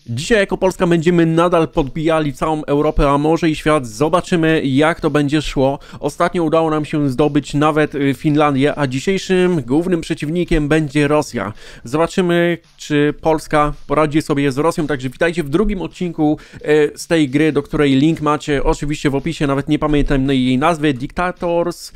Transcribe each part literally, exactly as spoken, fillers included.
Dzisiaj jako Polska będziemy nadal podbijali całą Europę, a może i świat. Zobaczymy, jak to będzie szło. Ostatnio udało nam się zdobyć nawet Finlandię, a dzisiejszym głównym przeciwnikiem będzie Rosja. Zobaczymy, czy Polska poradzi sobie z Rosją. Także witajcie w drugim odcinku z tej gry, do której link macie oczywiście w opisie. Nawet nie pamiętam jej nazwy. Dictators,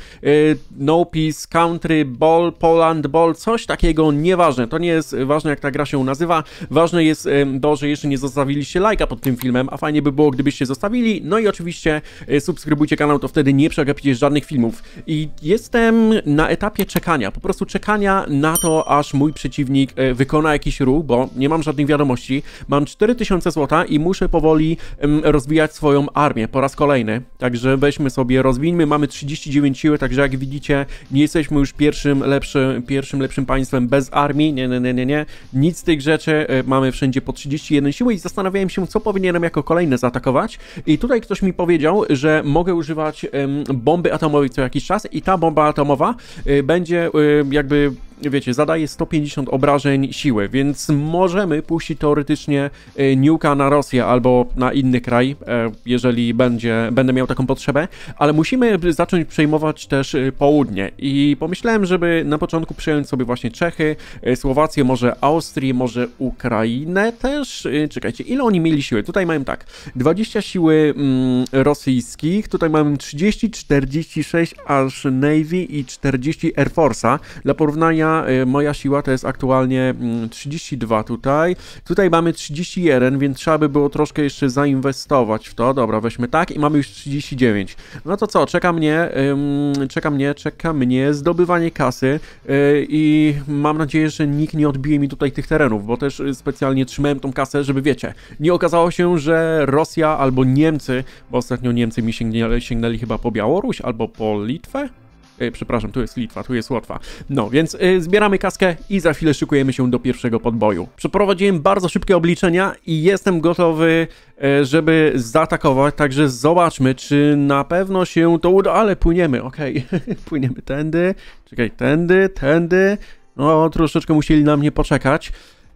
No Peace, Country, Ball, Poland, Ball, coś takiego. Nieważne. To nie jest ważne, jak ta gra się nazywa. Ważne jest to, że jeszcze nie zostawiliście lajka pod tym filmem, a fajnie by było, gdybyście zostawili. No i oczywiście subskrybujcie kanał, to wtedy nie przegapicie żadnych filmów. I jestem na etapie czekania, po prostu czekania na to, aż mój przeciwnik wykona jakiś ruch, bo nie mam żadnych wiadomości. Mam cztery tysiące złota i muszę powoli rozwijać swoją armię po raz kolejny. Także weźmy sobie, rozwijmy, mamy trzydzieści dziewięć siły, także jak widzicie, nie jesteśmy już pierwszym lepszym, pierwszym lepszym państwem bez armii. Nie, nie, nie, nie, nie. Nic z tych rzeczy. Mamy wszędzie po trzydzieści jeden siły i zastanawiałem się, co powinienem jako kolejne zaatakować. I tutaj ktoś mi powiedział, że mogę używać um, bomby atomowej co jakiś czas i ta bomba atomowa y, będzie y, jakby, wiecie, zadaje sto pięćdziesiąt obrażeń siły, więc możemy puścić teoretycznie y, nuka na Rosję albo na inny kraj, y, jeżeli będzie, będę miał taką potrzebę, ale musimy zacząć przejmować też y, południe i pomyślałem, żeby na początku przejąć sobie właśnie Czechy, y, Słowację, może Austrię, może Ukrainę też. Y, czekajcie, ile oni mieli siły? Tutaj mają tak, dwadzieścia siły mm, rosyjskich, tutaj mamy trzydzieści, czterdzieści sześć aż Navy i czterdzieści Air Force'a. Dla porównania y, moja siła to jest aktualnie y, trzydzieści dwa tutaj. Tutaj mamy trzydzieści jeden, więc trzeba by było troszkę jeszcze zainwestować w to. Dobra, weźmy tak i mamy już trzydzieści dziewięć. No to co, czeka mnie, y, czeka mnie, czeka mnie zdobywanie kasy y, i mam nadzieję, że nikt nie odbije mi tutaj tych terenów, bo też specjalnie trzymałem tą kasę, żeby wiecie, nie okazało się, że Rosja albo Niemcy, bo ostatnio Niemcy mi sięgnęli, sięgnęli chyba po Białoruś albo po Litwę. E, przepraszam, tu jest Litwa, tu jest Łotwa. No, więc e, zbieramy kaskę i za chwilę szykujemy się do pierwszego podboju. Przeprowadziłem bardzo szybkie obliczenia i jestem gotowy, e, żeby zaatakować, także zobaczmy, czy na pewno się to uda, ale płyniemy, okej, okay. Płyniemy tędy, czekaj, tędy, tędy, no troszeczkę musieli na mnie poczekać.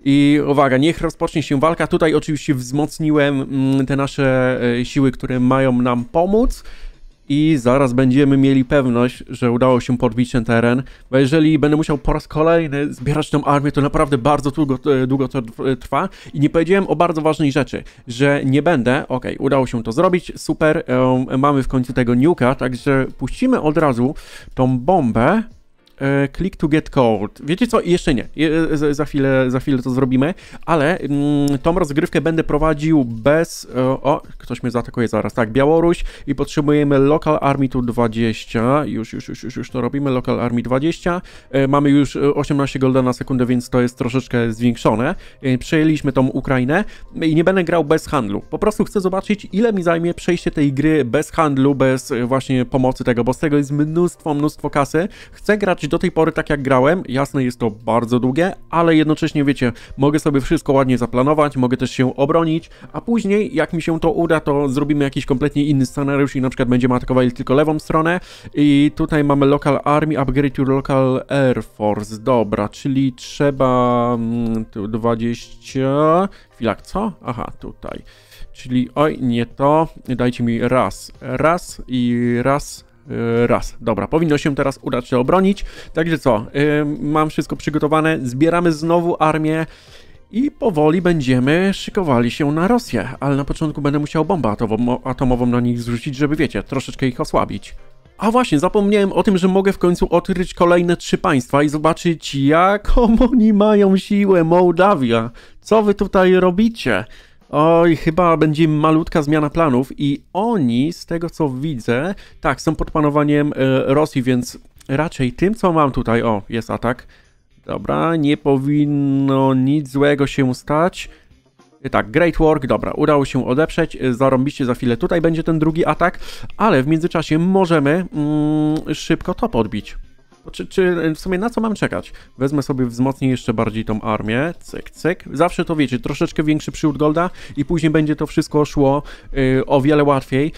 I uwaga, niech rozpocznie się walka. Tutaj oczywiście wzmocniłem mm, te nasze e, siły, które mają nam pomóc. I zaraz będziemy mieli pewność, że udało się podbić ten teren, bo jeżeli będę musiał po raz kolejny zbierać tą armię, to naprawdę bardzo długo, długo to trwa. I nie powiedziałem o bardzo ważnej rzeczy, że nie będę, okej, okay, udało się to zrobić, super, um, mamy w końcu tego nuka, także puścimy od razu tą bombę. Click to get code. Wiecie co? Jeszcze nie. Za chwilę, za chwilę to zrobimy, ale mm, tą rozgrywkę będę prowadził bez... O, ktoś mnie zaatakuje zaraz. Tak, Białoruś i potrzebujemy Local Army tu dwadzieścia. Już, już, już, już, już to robimy. Local Army dwadzieścia. E, mamy już osiemnaście golda na sekundę, więc to jest troszeczkę zwiększone. E, przejęliśmy tą Ukrainę i nie będę grał bez handlu. Po prostu chcę zobaczyć, ile mi zajmie przejście tej gry bez handlu, bez właśnie pomocy tego, bo z tego jest mnóstwo, mnóstwo kasy. Chcę grać do tej pory tak jak grałem, jasne jest to bardzo długie, ale jednocześnie wiecie, mogę sobie wszystko ładnie zaplanować, mogę też się obronić, a później jak mi się to uda, to zrobimy jakiś kompletnie inny scenariusz i na przykład będziemy atakowali tylko lewą stronę i tutaj mamy Local Army, upgrade your Local Air Force, dobra, czyli trzeba mm, tu dwadzieścia, chwila, co? Aha, tutaj, czyli oj, nie to, dajcie mi raz, raz i raz. Raz. Dobra, powinno się teraz udać się obronić. Także co, yy, mam wszystko przygotowane, zbieramy znowu armię i powoli będziemy szykowali się na Rosję, ale na początku będę musiał bombę atomową, atomową na nich zrzucić, żeby wiecie, troszeczkę ich osłabić. A właśnie, zapomniałem o tym, że mogę w końcu odkryć kolejne trzy państwa i zobaczyć, jaką oni mają siłę. Mołdawia, co wy tutaj robicie? Oj, chyba będzie malutka zmiana planów i oni, z tego co widzę, tak, są pod panowaniem e, Rosji, więc raczej tym, co mam tutaj, o, jest atak. Dobra, nie powinno nic złego się stać. E, tak, great work, dobra, udało się odeprzeć, e, zarąbiście za chwilę tutaj będzie ten drugi atak, ale w międzyczasie możemy mm, szybko to podbić. Czy, czy w sumie na co mam czekać? Wezmę sobie, wzmocnię jeszcze bardziej tą armię. Cyk, cyk. Zawsze to wiecie, troszeczkę większy przyłód golda i później będzie to wszystko szło yy, o wiele łatwiej.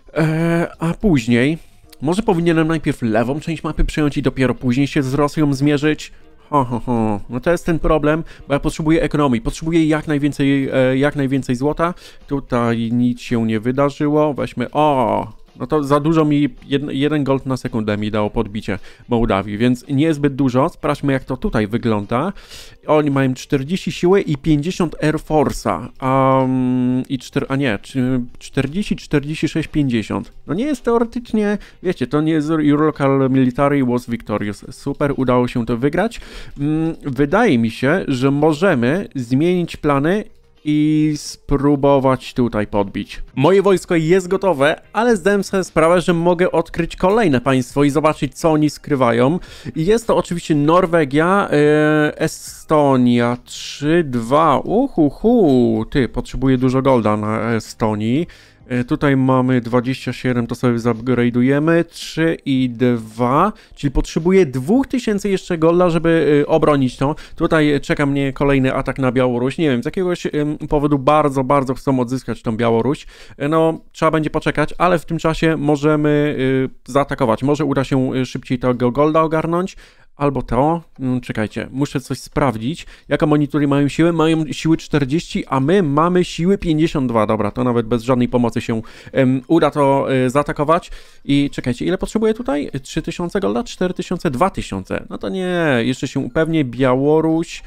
Eee, a później, może powinienem najpierw lewą część mapy przejąć i dopiero później się z Rosją zmierzyć. Ho, ho, ho. No to jest ten problem, bo ja potrzebuję ekonomii, potrzebuję jak najwięcej, e, jak najwięcej złota. Tutaj nic się nie wydarzyło, weźmy, o, no to za dużo mi, jed, jeden gold na sekundę mi dało podbicie Mołdawii, więc niezbyt dużo. Sprawdźmy, jak to tutaj wygląda. Oni mają czterdzieści siły i pięćdziesiąt Air Force'a, um, i cztery, a nie, czterdzieści, czterdzieści sześć, pięćdziesiąt. No nie jest teoretycznie, wiecie, to nie jest Your Local Military was victorious. Super, udało się to wygrać. Um, wydaje mi się, że możemy zmienić plany i spróbować tutaj podbić. Moje wojsko jest gotowe, ale zdałem sobie sprawę, że mogę odkryć kolejne państwo i zobaczyć, co oni skrywają. I jest to oczywiście Norwegia, e, Estonia, trzy dwa, uhuhu, ty, potrzebuję dużo golda na Estonii. Tutaj mamy dwadzieścia siedem, to sobie zupgrade'ujemy, trzy i dwa, czyli potrzebuję dwa tysiące jeszcze golda, żeby obronić to. Tutaj czeka mnie kolejny atak na Białoruś, nie wiem, z jakiegoś powodu bardzo, bardzo chcą odzyskać tą Białoruś. No, trzeba będzie poczekać, ale w tym czasie możemy zaatakować, może uda się szybciej tego golda ogarnąć. Albo to, no, czekajcie, muszę coś sprawdzić. Jaką oni tutaj mają siłę? Mają siły czterdzieści, a my mamy siły pięćdziesiąt dwa. Dobra, to nawet bez żadnej pomocy się um, uda to um, zaatakować. I czekajcie, ile potrzebuję tutaj? trzy tysiące golda? cztery tysiące? dwa tysiące. No to nie, jeszcze się upewnię. Białoruś,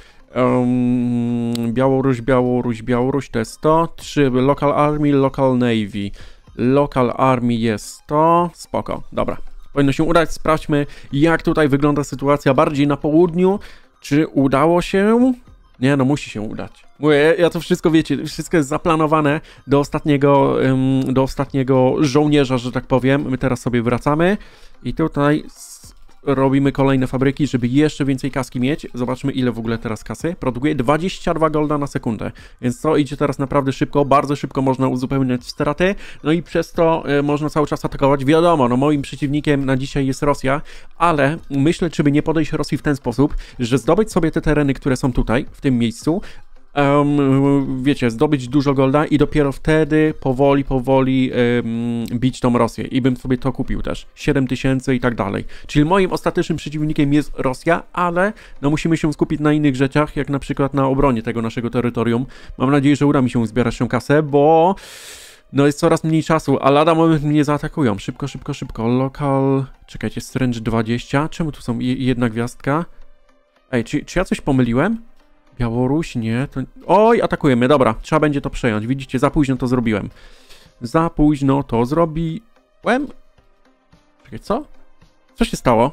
um, Białoruś, Białoruś, Białoruś, to jest to. trzy, Local Army, Local Navy. Local Army jest to. Spoko, dobra. Powinno się udać, sprawdźmy, jak tutaj wygląda sytuacja bardziej na południu. Czy udało się? Nie, no musi się udać. Mówię, ja to wszystko, wiecie, wszystko jest zaplanowane do ostatniego, um, do ostatniego żołnierza, że tak powiem. My teraz sobie wracamy i tutaj robimy kolejne fabryki, żeby jeszcze więcej kaski mieć. Zobaczmy, ile w ogóle teraz kasy produkuje. dwadzieścia dwa golda na sekundę. Więc to idzie teraz naprawdę szybko, bardzo szybko można uzupełniać straty. No i przez to y, można cały czas atakować. Wiadomo, no moim przeciwnikiem na dzisiaj jest Rosja, ale myślę, czy by nie podejść Rosji w ten sposób, że zdobyć sobie te tereny, które są tutaj, w tym miejscu, Um, wiecie, zdobyć dużo golda i dopiero wtedy powoli, powoli um, bić tą Rosję i bym sobie to kupił też, siedem tysięcy i tak dalej. Czyli moim ostatecznym przeciwnikiem jest Rosja, ale no musimy się skupić na innych rzeczach, jak na przykład na obronie tego naszego terytorium. Mam nadzieję, że uda mi się zbierać tą kasę, bo no jest coraz mniej czasu, a lada moment mnie zaatakują. Szybko, szybko, szybko. Local, czekajcie, Strange dwadzieścia, czemu tu są jedna gwiazdka? Ej, czy, czy ja coś pomyliłem? Białoruś, nie, to... Oj, atakujemy, dobra, trzeba będzie to przejąć. Widzicie, za późno to zrobiłem. Za późno to zrobiłem. Czekaj, co? Co się stało?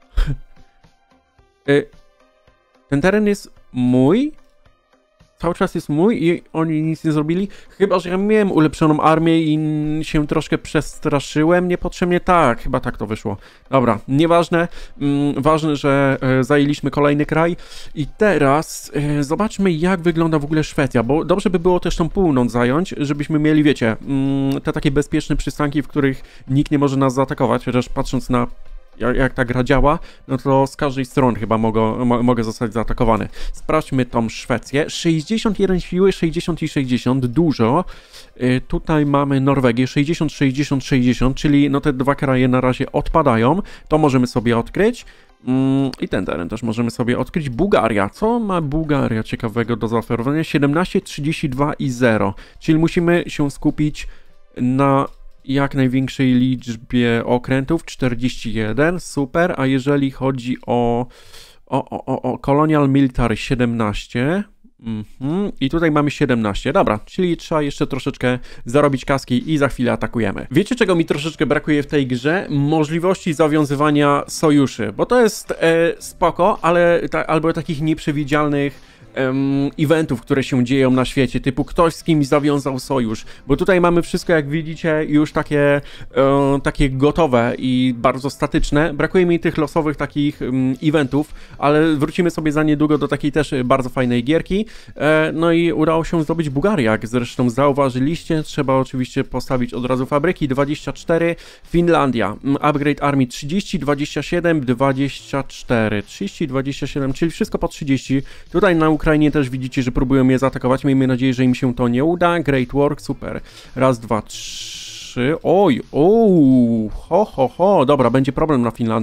Ten teren jest mój? Cały czas jest mój i oni nic nie zrobili? Chyba, że ja miałem ulepszoną armię i się troszkę przestraszyłem niepotrzebnie. Tak, chyba tak to wyszło. Dobra, nieważne. Mm, ważne, że e, zajęliśmy kolejny kraj. I teraz e, zobaczmy, jak wygląda w ogóle Szwecja, bo dobrze by było też tą północ zająć, żebyśmy mieli, wiecie, mm, te takie bezpieczne przystanki, w których nikt nie może nas zaatakować, chociaż patrząc na Jak, jak ta gra działa, no to z każdej strony chyba mogę, mo, mogę zostać zaatakowany. Sprawdźmy tą Szwecję. sześćdziesiąt jeden siły, sześćdziesiąt i sześćdziesiąt, dużo. Yy, tutaj mamy Norwegię, sześćdziesiąt, sześćdziesiąt, sześćdziesiąt, czyli no te dwa kraje na razie odpadają. To możemy sobie odkryć. Yy, I ten teren też możemy sobie odkryć. Bułgaria. Co ma Bułgaria ciekawego do zaoferowania? siedemnaście, trzydzieści dwa i zero. Czyli musimy się skupić na jak największej liczbie okrętów, czterdzieści jeden, super, a jeżeli chodzi o, o, o, o Colonial Military siedemnaście, mhm. I tutaj mamy siedemnaście, dobra, czyli trzeba jeszcze troszeczkę zarobić kaski i za chwilę atakujemy. Wiecie, czego mi troszeczkę brakuje w tej grze? Możliwości zawiązywania sojuszy, bo to jest e, spoko, ale ta, albo takich nieprzewidzialnych Um, eventów, które się dzieją na świecie, typu ktoś z kimś zawiązał sojusz, bo tutaj mamy wszystko, jak widzicie, już takie, um, takie gotowe i bardzo statyczne. Brakuje mi tych losowych takich um, eventów, ale wrócimy sobie za niedługo do takiej też bardzo fajnej gierki. E, no i udało się zdobyć Bułgarię, jak zresztą zauważyliście. Trzeba oczywiście postawić od razu fabryki. dwadzieścia cztery, Finlandia, upgrade armii trzydzieści, dwadzieścia siedem, dwadzieścia cztery, trzydzieści, dwadzieścia siedem, czyli wszystko po trzydzieści. Tutaj na Ukrainie też widzicie, że próbują mnie zaatakować. Miejmy nadzieję, że im się to nie uda. Great work, super. Raz, dwa, trzy. Oj, ooo, ho, ho, ho. Dobra, będzie problem na Finlandii,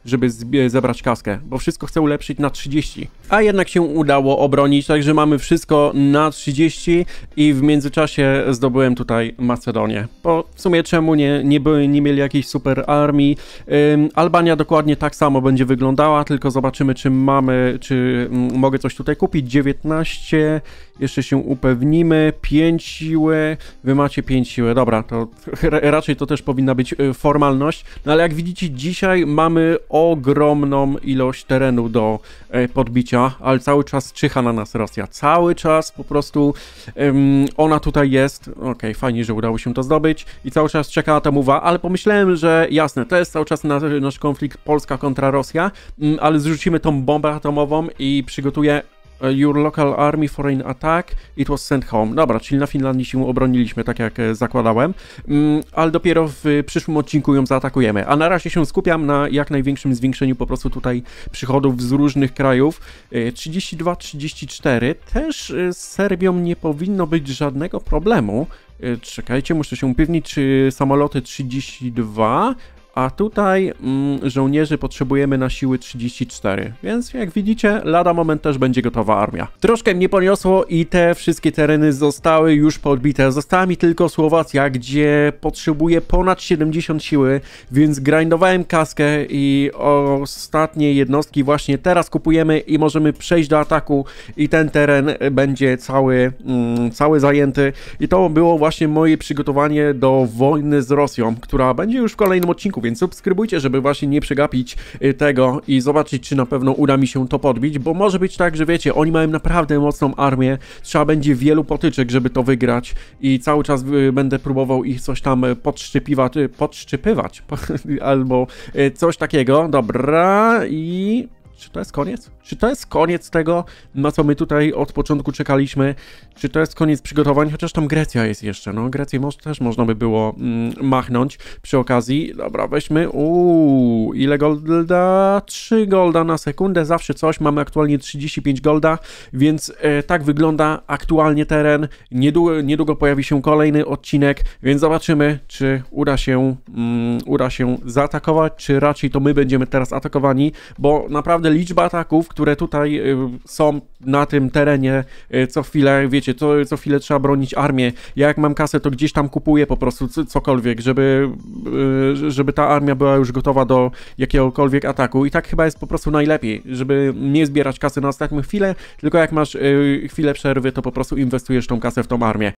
żeby zebrać kaskę, bo wszystko chcę ulepszyć na trzydzieści. A jednak się udało obronić, także mamy wszystko na trzydzieści i w międzyczasie zdobyłem tutaj Macedonię. Bo w sumie czemu nie, nie, by, nie mieli jakiejś super armii. Ym, Albania dokładnie tak samo będzie wyglądała, tylko zobaczymy, czy mamy, czy mm, mogę coś tutaj kupić. dziewiętnaście, jeszcze się upewnimy, pięć siły, wy macie pięć siły, dobra, to raczej to też powinna być formalność, no ale jak widzicie, dzisiaj mamy ogromną ilość terenu do podbicia, ale cały czas czyha na nas Rosja, cały czas po prostu um, ona tutaj jest, okej, okay, fajnie, że udało się to zdobyć i cały czas czeka na tę uwagę, ale pomyślałem, że jasne, to jest cały czas nasz, nasz konflikt Polska kontra Rosja, ale zrzucimy tą bombę atomową i przygotuję Your local army foreign attack, it was sent home. Dobra, czyli na Finlandii się obroniliśmy, tak jak zakładałem, mm, ale dopiero w przyszłym odcinku ją zaatakujemy. A na razie się skupiam na jak największym zwiększeniu po prostu tutaj przychodów z różnych krajów. trzydzieści dwa trzydzieści cztery, też z Serbią nie powinno być żadnego problemu. Czekajcie, muszę się upewnić, czy samoloty trzydzieści dwa... A tutaj mm, żołnierzy potrzebujemy na siły trzydzieści cztery, więc jak widzicie, lada moment też będzie gotowa armia. Troszkę mnie poniosło i te wszystkie tereny zostały już podbite. Została mi tylko Słowacja, gdzie potrzebuję ponad siedemdziesiąt siły, więc grindowałem kaskę i ostatnie jednostki właśnie teraz kupujemy i możemy przejść do ataku i ten teren będzie cały, mm, cały zajęty. I to było właśnie moje przygotowanie do wojny z Rosją, która będzie już w kolejnym odcinku, więc subskrybujcie, żeby właśnie nie przegapić tego i zobaczyć, czy na pewno uda mi się to podbić, bo może być tak, że wiecie, oni mają naprawdę mocną armię, trzeba będzie wielu potyczek, żeby to wygrać i cały czas będę próbował ich coś tam podszczypiwać, podszczypywać albo coś takiego. Dobra, i czy to jest koniec? Czy to jest koniec tego, na co my tutaj od początku czekaliśmy? Czy to jest koniec przygotowań? Chociaż tam Grecja jest jeszcze, no Grecję może, też można by było mm, machnąć przy okazji. Dobra, weźmy, uuu, ile golda? trzy golda na sekundę, zawsze coś, mamy aktualnie trzydzieści pięć golda, więc e, tak wygląda aktualnie teren. Niedługo, niedługo pojawi się kolejny odcinek, więc zobaczymy, czy uda się, mm, uda się zaatakować, czy raczej to my będziemy teraz atakowani, bo naprawdę liczba ataków, które tutaj y, są na tym terenie y, co chwilę, wiecie, co, co chwilę trzeba bronić armię. Ja jak mam kasę, to gdzieś tam kupuję po prostu c cokolwiek, żeby, y, żeby ta armia była już gotowa do jakiegokolwiek ataku i tak chyba jest po prostu najlepiej, żeby nie zbierać kasy na ostatnią chwilę, tylko jak masz y, chwilę przerwy, to po prostu inwestujesz tą kasę w tą armię.